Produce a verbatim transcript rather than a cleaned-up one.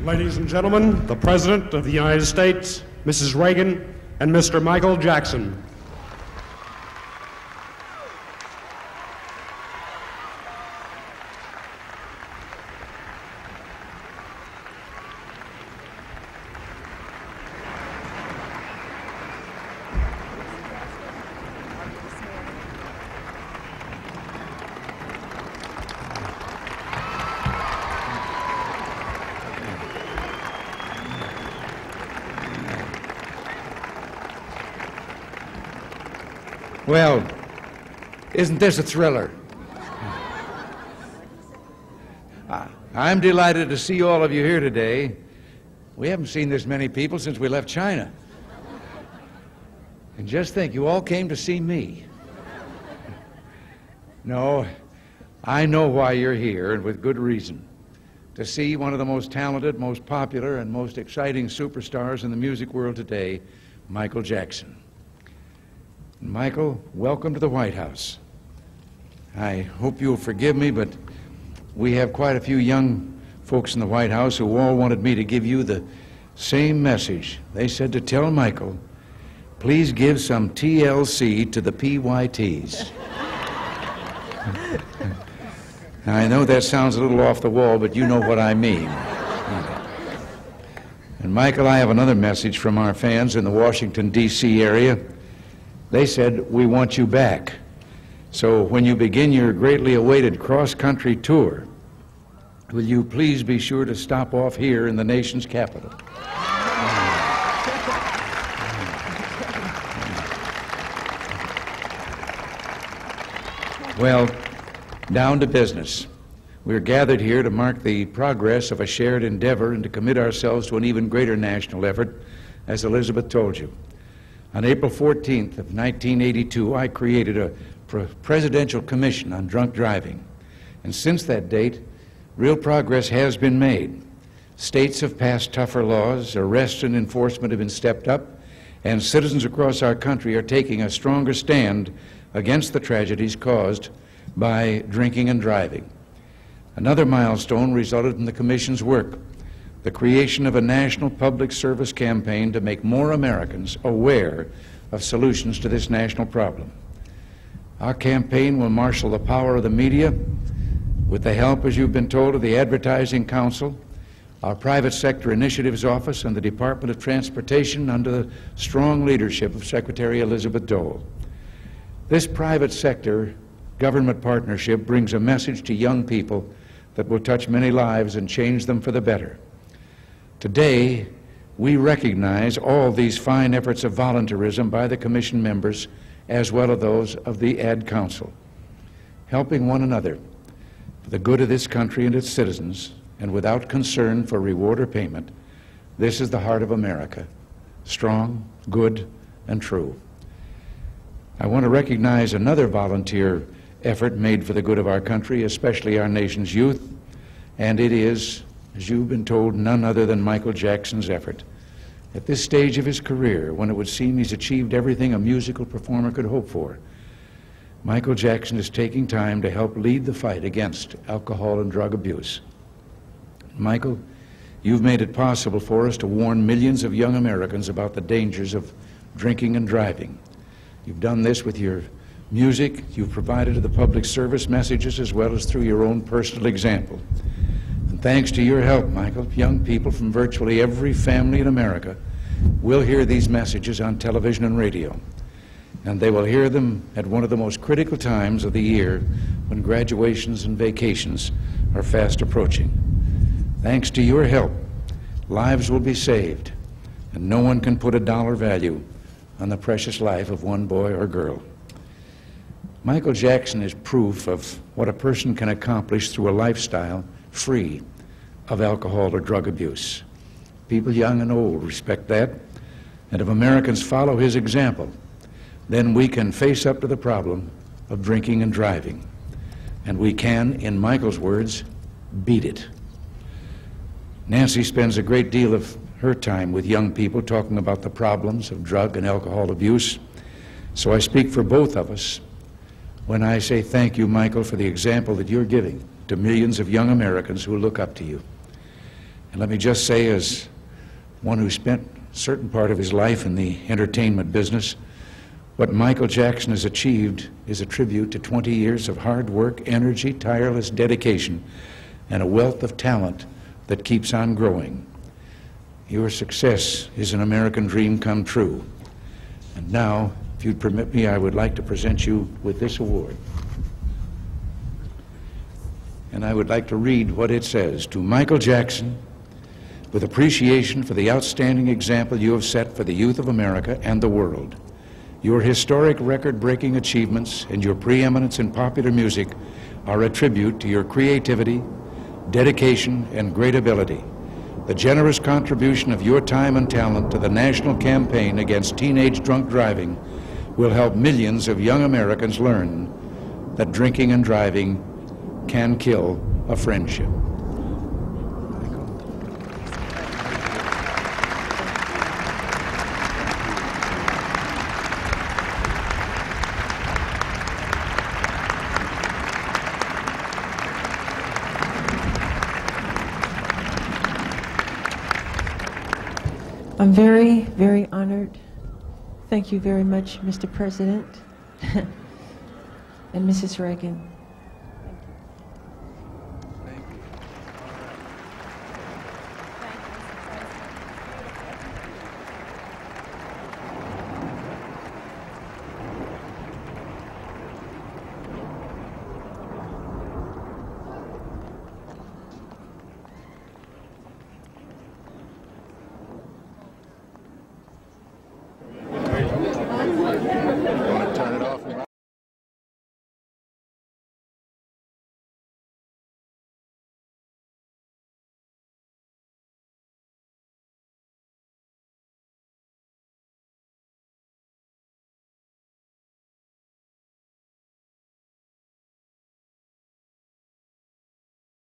Ladies and gentlemen, the President of the United States, Missus Reagan, and Mister Michael Jackson. Well, isn't this a thriller? I'm delighted to see all of you here today. We haven't seen this many people since we left China. And just think, you all came to see me. No, I know why you're here, and with good reason. To see one of the most talented, most popular, and most exciting superstars in the music world today, Michael Jackson. Michael, welcome to the White House. I hope you'll forgive me, but we have quite a few young folks in the White House who all wanted me to give you the same message. They said to tell Michael, please give some T L C to the P Y Ts. Now, I know that sounds a little off the wall, but you know what I mean. And Michael, I have another message from our fans in the Washington, D C area. They said, we want you back. So when you begin your greatly awaited cross-country tour, will you please be sure to stop off here in the nation's capital? Well, down to business. We're gathered here to mark the progress of a shared endeavor and to commit ourselves to an even greater national effort, as Elizabeth told you. On April fourteenth of nineteen eighty-two, I created a presidential commission on drunk driving. And since that date, real progress has been made. States have passed tougher laws, arrest and enforcement have been stepped up, and citizens across our country are taking a stronger stand against the tragedies caused by drinking and driving. Another milestone resulted in the Commission's work, the creation of a national public service campaign to make more Americans aware of solutions to this national problem. Our campaign will marshal the power of the media with the help, as you've been told, of the Advertising Council, our Private Sector Initiatives Office, and the Department of Transportation under the strong leadership of Secretary Elizabeth Dole. This private sector government partnership brings a message to young people that will touch many lives and change them for the better. Today, we recognize all these fine efforts of volunteerism by the Commission members as well as those of the Ad Council, helping one another for the good of this country and its citizens, and without concern for reward or payment. This is the heart of America, strong, good, and true. I want to recognize another volunteer effort made for the good of our country, especially our nation's youth, and it is, as you've been told, none other than Michael Jackson's effort. At this stage of his career, when it would seem he's achieved everything a musical performer could hope for, Michael Jackson is taking time to help lead the fight against alcohol and drug abuse. Michael, you've made it possible for us to warn millions of young Americans about the dangers of drinking and driving. You've done this with your music, you've provided to the public service messages, as well as through your own personal example. And thanks to your help, Michael, young people from virtually every family in America will hear these messages on television and radio. And they will hear them at one of the most critical times of the year, when graduations and vacations are fast approaching. Thanks to your help, lives will be saved, and no one can put a dollar value on the precious life of one boy or girl. Michael Jackson is proof of what a person can accomplish through a lifestyle free of alcohol or drug abuse. People young and old respect that, and if Americans follow his example, then we can face up to the problem of drinking and driving. And we can, in Michael's words, beat it. Nancy spends a great deal of her time with young people talking about the problems of drug and alcohol abuse. So I speak for both of us when I say thank you, Michael, for the example that you're giving to millions of young Americans who look up to you. And let me just say, as one who spent a certain part of his life in the entertainment business, what Michael Jackson has achieved is a tribute to twenty years of hard work, energy, tireless dedication, and a wealth of talent that keeps on growing. Your success is an American dream come true. And now, if you'd permit me, I would like to present you with this award. And I would like to read what it says. To Michael Jackson, with appreciation for the outstanding example you have set for the youth of America and the world. Your historic record-breaking achievements and your preeminence in popular music are a tribute to your creativity, dedication, and great ability. The generous contribution of your time and talent to the national campaign against teenage drunk driving will help millions of young Americans learn that drinking and driving can kill a friendship. I'm very, very honored. Thank you very much, Mister President and Missus Reagan.